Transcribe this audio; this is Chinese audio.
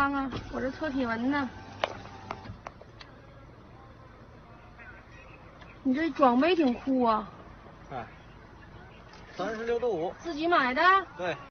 看看，我这测体温呢。你这装备挺酷啊！ 哎，36度5， 自己买的？ 对。